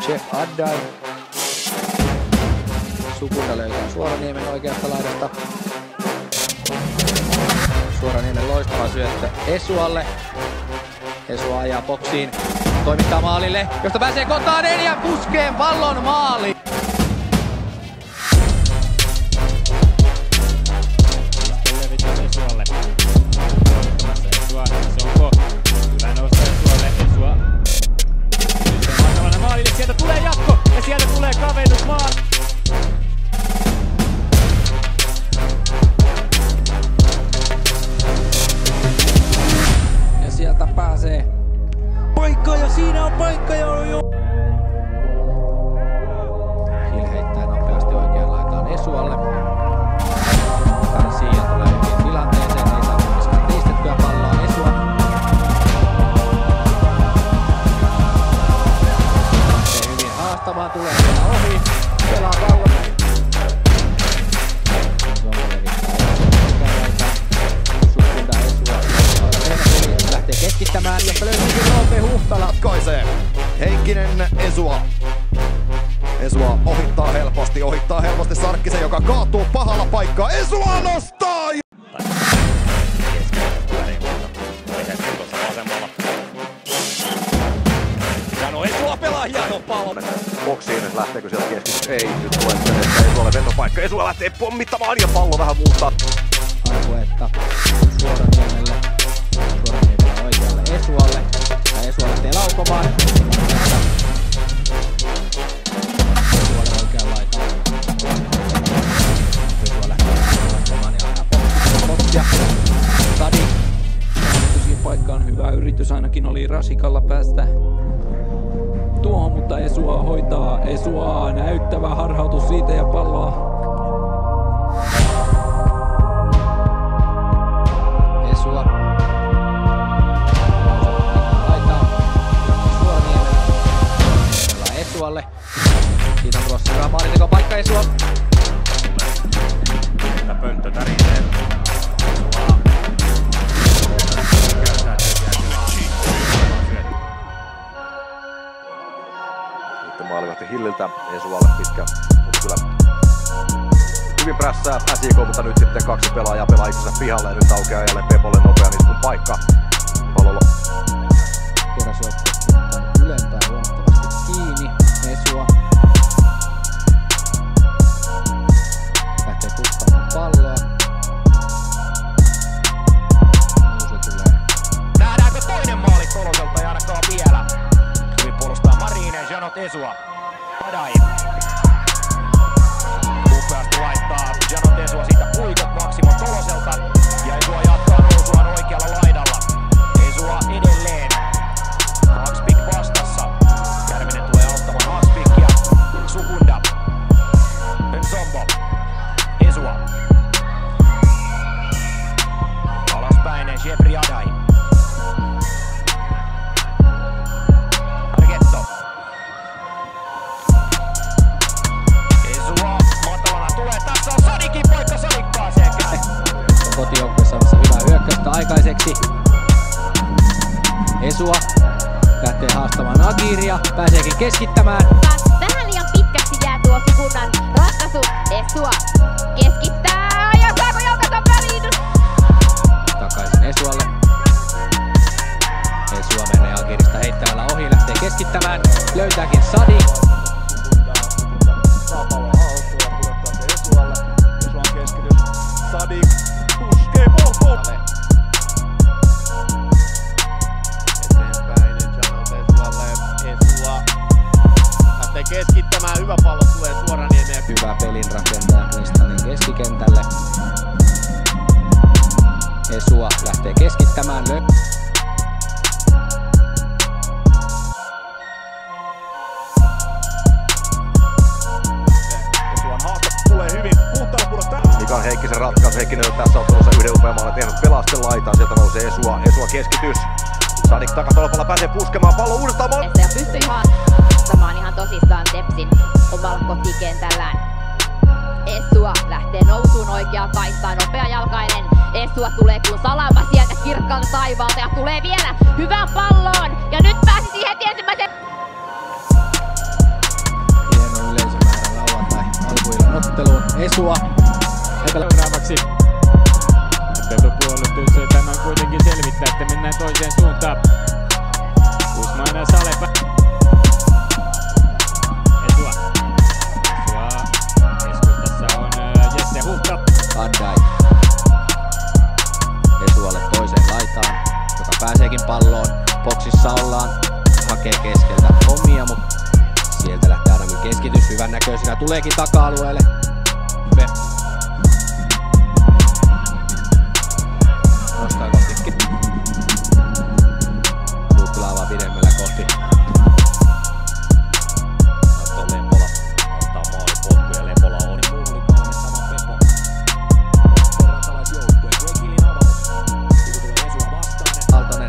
Adai. Sukunda löytää Suoraniemen oikeasta laidasta. Suoraniemen loistava syöttö Esualle. Esua ajaa boksiin, toimittaa maalille, josta pääsee Kotanen ja puskee pallon maaliin. Levitys Esualle. Esua, Sonko. Hyvä nousta Esualle. Esua. Mahtavana maalille, sieltä tulee jatko ja sieltä tulee kavennus maali. Ja sieltä pääsee paikka ja siinä on paikka jo. Hill heittää nopeasti oikeaan laitaan Esualle. Garcia tulee hyvin tilanteeseen, ei saa myöskään teistettyä palloa Esua. Se hyvin haastavaa, tulee vielä ohi, pelaa pallon. Sukunda Esua. Lähtee keskittämään, josta löytyy Roope Huhtala. Ratkaisee Heikkinen Esua. Esua ohittaa helposti Sarkkisen, joka kaatuu pahalla paikkaa. Esua nostaa! Jano Esua pelaa hienon pallon. Boksiin, lähteekö sieltä keskitys? Ei, nyt tulee että Esualle vetopaikka. Esua lähtee pommittamaan ja pallo vähän muuttaa. Arvuetta Suoraniemelle. Suoraniemelle oikealle Esualle. Ja Esua lähtee laukomaan. Esualle oikean laitaan. Esua lähtee laukomaan ja aina boksia. Sadi. Siinä paikka on hyvä yritys, ainakin oli Rasikalla päästä tuohon, mutta Esua hoitaa. Esua näyttävä harhautus siitä ja palloa. Esua. Laitaa Suoraniemelle. Esualle. Siitä on tulossa hyvä maalinteko paikka Esua. Tämä pönttö tärisee. Sitten maalivahti Hilliltä Esualle pitkä. Kyllä hyvin prässää SIK, mutta nyt sitten kaksi pelaajaa pelaa itsensä pihalle ja nyt aukeaa jälleen Pepolle nopean iskun paikka. Pallolla. Teräsjoukko ottaa ylempää huomattavasti kiinni. Esua. Lähtee puskaamaan palloa. Se tulee. Nähdäänkö toinen maali Koloselta ja ainakaan vielä. Hyvin puolustaa Marinen, Janot Esua. Adai. Upeasti laittaa Janot Esua siitä puikot Maksimo Toloselta. Ja Esua jatkaa nousuaan oikealla laidalla. Esua edelleen. Haaksvik vastassa. Järvinen tulee auttamaan Haaksvikia. Sukunda. Nsombo. Esua. Alaspäinen Jeffrey Adai. Argetto. Esua matalana tulee. Tässä on Sadikin poikka. Sadik pääsee käy. Kotijoukkue saamassa hyvää hyökkäystä aikaiseksi. Esua lähtee haastamaan Agiria. Pääseekin keskittämään. Vähän liian pitkäksi jää tuo Sukunnan ratkaisu. Esua keskittää ja saako jalkansa väliin? Takaisin Esualle. Esua menee Agirista heittämällä ohi. Lähtee keskittämään. Löytääkin Sadi. Saa palloa haltuun ja pudottaa se Esualle. Esuan keskitys. Sadi puskee polkoon. Eteenpäin Janot Esualle. Esua lähtee keskittämään. Hyvä pallo tulee Suoraniemeen. Hyvä pelin rakentaja Nistanin keskikentälle. Esua lähtee keskittämään. Esuan haaste tulee hyvin. Puhtaalla pudottaa. Mikael Heikkisen ratkaisu. Heikkinen on tässä ottelussa yhden upean maalin tehnyt pelasten laitaan. Sieltä nousee Esua. Esua keskitys. Sadik takatolpalla pääsee puskemaan pallo uudestaan. Ja pystyi haastamaan ihan tosissaan Tepsin omalla kotikentällään. Esua lähtee nousuun oikeaan kaistaan, nopeajalkainen. Esua tulee kuin salama sieltä kirkkaalta taivaalta ja tulee vielä hyvään palloon. Ja nyt pääsi siihen ensimmäisen. Esua. Seuraavaksi Pepo-puolustus tämän kuitenkin selvittää, että mennään toiseen suuntaan. Usman ja Salepa. Esua. Keskustassa on Jesse Huhta. Andai. Esualle toiseen laitaan, joka pääseekin palloon. Boksissa ollaan. Hakee keskeltä omia, mutta sieltä lähtee Adamin keskitys. Hyvän näköisenä tuleekin taka-alueelle. Nostaa kohti. Juuttila avaa pidemmällä kohti. Anto Lepola ottaa maalipotku ja Lepola on muuhun valmistava Pepo. Verratalaisjoukkue, Gregilin avaus. Nyt tulee Esua vastaan. Aaltonen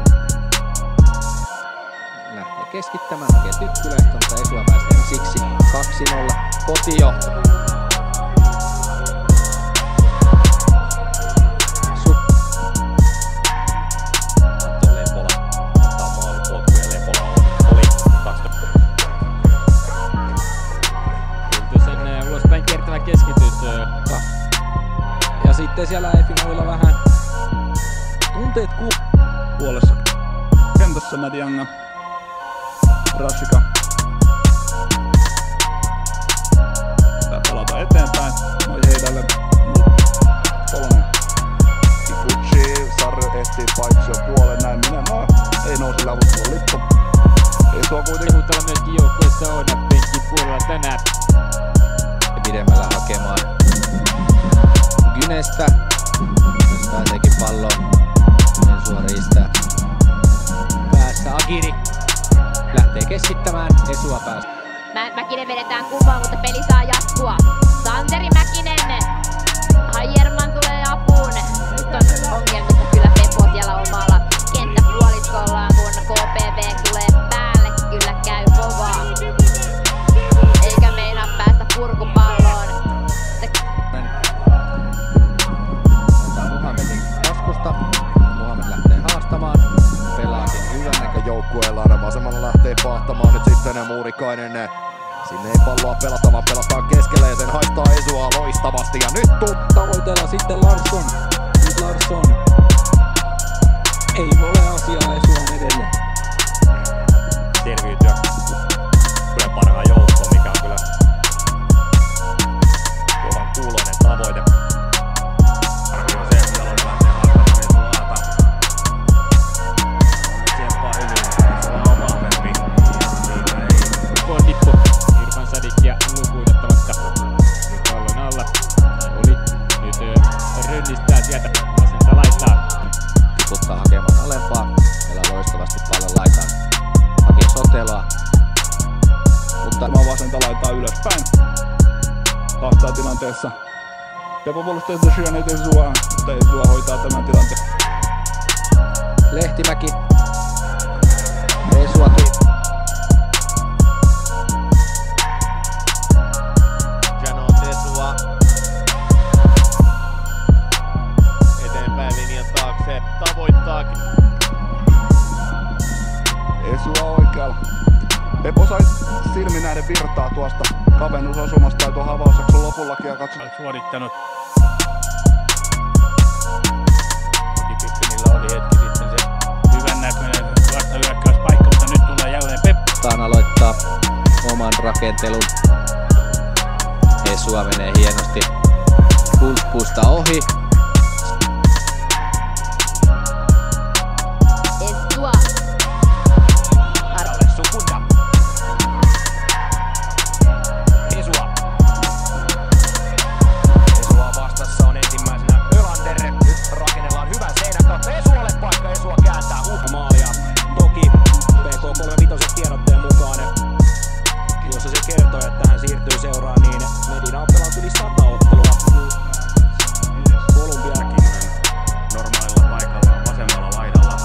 lähtee keskittämään. Hakee Tykkylehto, mutta Esua pääsee siksi 2-0 kotijohto. Keskitys. Ja sitten siellä Efinoilla vähän tunteet puolessa kentässä Madianga, Rasika. Tää palata eteenpäin. Moi Heidälle. Kolme. Kikuchi, Sarri ehtii paitsi puolen näin minä. No, ei nousi lävuttua lippu. Ei sua kuitenkin. Huhtala myöskin joukkueessa on penkin puolella tänään. Pidemmällä hakemaan Gynestä. Jos pääseekin palloon, Esua riistää. Päässä Agiri lähtee keskittämään. Esua päästä. Mäkinen vedetään kuvaan, mutta peli saa jatkua. Santeri Mäkinen. Hajerman tulee apuun. Nyt on ongelmissa kyllä Pepo siellä omalla kenttäpuoliskollaan, kun KPV tulee päälle. Kyllä käy kovaa. Eikä meinaa päästä purkupalloon. Muhammedin taskusta. Muhammed lähtee haastamaan. Pelaakin hyvän näköjoukkueellaan. Vasemmalla lähtee pahtamaan nyt sitten Muurikainen. Sinne ei palloa pelata, vaan pelataan keskelle ja sen haistaa Esua loistavasti. Ja nyt tavoitella sitten Larsson. Nyt Larsson. Ei ole asiaa Esuan edelle. selviytyä. Kyllä parhaan joukkoon, mikä on kyllä kovan kuuloinen tavoite. Arvio on se, että Jalonen lähtee haastamaan Esuata. Tsemppaa hyvin, se on oma pempi. Siitä ei. Kondippo, Irfan Sadikia lukuun ottamatta. Nyt pallon alla. Oli. Nyt rönnistää sieltä vasenta laittaa. Tiputtaa hakemaan alempaa. Pelaa loistavasti pallon laitaan. Hakee Sotelaa. Mutta vasenta laitaa ylöspäin. Haastaa tilanteessa. Pepo puolustajista syöneet Esua, mutta Esua hoitaa tämän tilanteen. Lehtimäki. Esua tuli. Janon Esua. Eteenpäin linjan taakse. Tavoittaakin. Esua oikealla. Pepo sai silmin näiden virtaa tuosta kavennusosumasta tai tuon avausjakson lopullakin ja katso. Suorittanut. Pippinillä oli hetki sitten se hyvän näköinen vastahyökkäyspaikka, mutta nyt tulee jälleen Peppo. Aloittaa oman rakentelun. Esua menee hienosti Hultpuusta ohi. Esua. Sukunda. Esua. Esua vastassa on ensimmäisenä Ölander. Nyt rakennellaan hyvän seinän kautta Esualle paikka. Esua kääntää maalia. Toki PK35 tiedotteen mukaan, jossa se kertoo, että hän siirtyy seuraan, niin Medina on pelannut yli 100 ottelua. Kolumbiakin normaalilla paikallaan vasemmalla laidalla.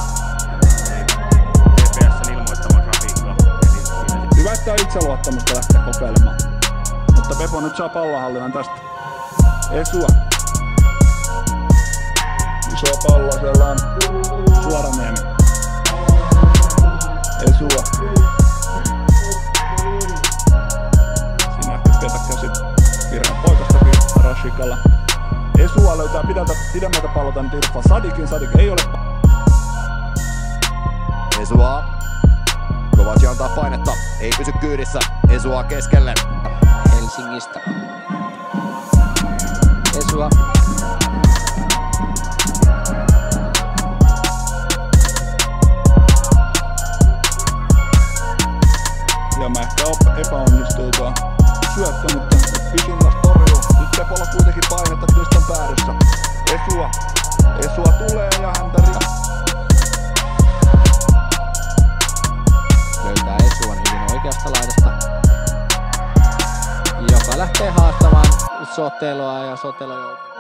TPS:n ilmoittama grafiikka. Hyvä, että on itseluottamusta lähteä kokeilemaan. Mutta Pepo nyt saa pallonhallinnan tästä. Esua. Iso pallo, siellä on Suoraniemi. Esua. Siinä ehkä pientä käsi virran poikastakin. Rashika. pidemmältä pallolta nyt irfaa Sadikin. Sadik ei ole. Esua. Kovaci antaa painetta, ei pysy kyydissä. Esua keskelle. Helsingistä. Esua. Ja mä ehkä epäonnistuu tuo syöttö, mutta Pisinnas torjuu. Nyt Pepolla kuitenkin painetta Kristan päädyssä. Esua tulee ja häntä Löytää Esuan hyvin oikeasta laidasta, joka lähtee haastamaan Soteloa ja Sotelo joutuu.